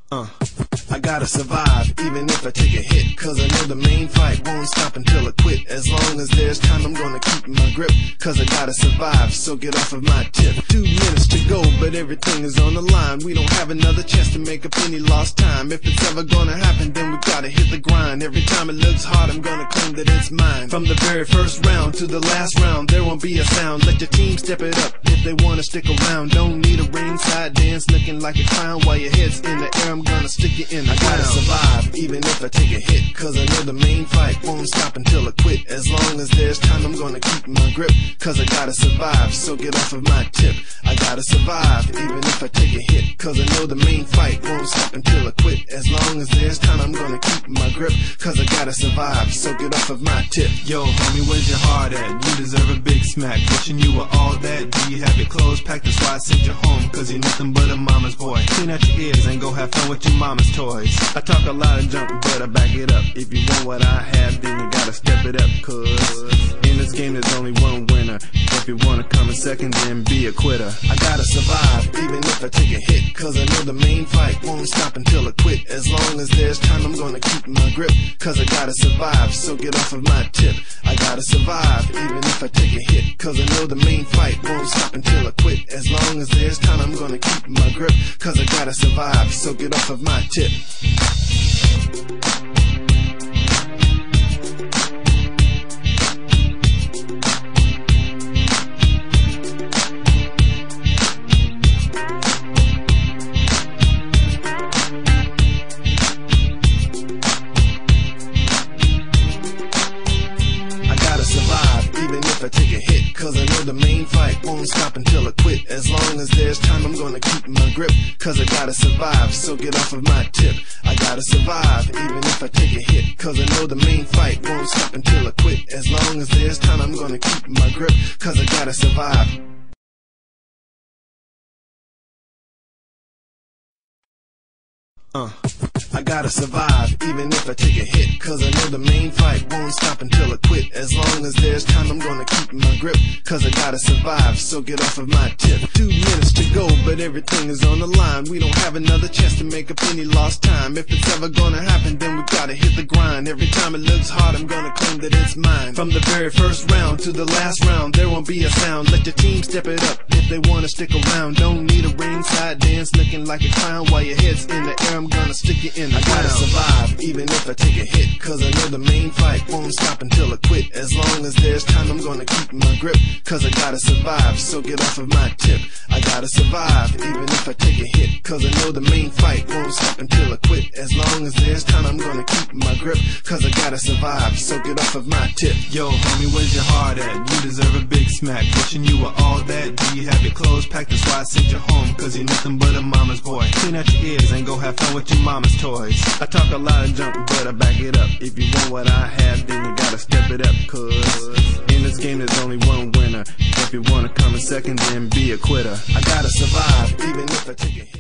I gotta survive, even if I take a hit, cause I know the main fight won't stop until I quit. As long as there's time, I'm gonna keep my grip, cause I gotta survive, so get off of my tip. 2 minutes to go, but everything is on the line. We don't have another chance to make up any lost time. If it's ever gonna happen, then we gotta hit the grind. Every time it looks hard, I'm gonna claim that it's mine. From the very first round to the last round, there won't be a sound. Let your team step it up if they wanna stick around. Don't need a ringside dance looking like a clown. While your head's in the air, I'm gonna stick you in. I gotta survive, even if I take a hit, cause I know the main fight won't stop until I quit. As long as there's time, I'm gonna keep my grip, cause I gotta survive, so get off of my tip. I gotta survive, even if I take a hit, cause I know the main fight won't stop until I quit. As long as there's time, I'm gonna keep my grip, cause I gotta survive, so get off of my tip. Yo, homie, where's your heart at? You deserve a big smack. Wishing you were all that. Do you have your clothes packed? That's why I sent you home, cause you're nothing but a mama's boy. Clean out your ears and go have fun with your mama's toys. I talk a lot of junk, but I back it up. If you want what I have, then you gotta step it up, cause in this game there's only one winner. If you wanna come in second, then be a quitter. I gotta survive, even if I take a hit, cause I know the main fight won't stop until I quit. As long as there's time, I'm gonna keep my grip, cause I gotta survive, so get off of my tip. I gotta survive, even if I take a hit, cause I know the main fight won't stop until I quit. As long as there's time, I'm gonna keep my grip, cause I gotta survive, so get off of my tip. If I take a hit, cause I know the main fight won't stop until I quit. As long as there's time, I'm gonna keep my grip, cause I gotta survive, so get off of my tip. I gotta survive, even if I take a hit, cause I know the main fight won't stop until I quit. As long as there's time, I'm gonna keep my grip, cause I gotta survive. I gotta survive, even if I take a hit, cause I know the main fight won't stop until I quit. As long as there's time, I'm gonna keep my grip, cause I gotta survive, so get off of my tip. 2 minutes to go, but everything is on the line. We don't have another chance to make up any lost time. If it's ever gonna happen, then we gotta hit the grind. Every time it looks hard, I'm gonna claim that it's mine. From the very first round to the last round, there won't be a sound. Let your team step it up if they wanna stick around. Don't need a ringside dance looking like a clown. While your head's in the air, I'm gonna stick you in. I gotta survive, even if I take a hit, cause I know the main fight won't stop until I quit. As long as there's time, I'm gonna keep my grip, cause I gotta survive, so get off of my tip. I gotta survive, even if I take a hit, cause I know the main fight won't stop until I quit. As long as there's time, I'm gonna keep my grip, cause I gotta survive, so get off of my tip. Yo, homie, where's your heart at? You deserve a big smack. Wishing you were all that. Do you have your clothes packed? That's why I sent you home, cause you're nothing but a mama's boy. Clean out your ears and go have fun with your mama's toys. I talk a lot of junk, but I back it up. If you want what I have, then you gotta step it up, cause in this game there's only one winner. If you wanna come in second, then be a quitter. I gotta survive, even if I take a hit.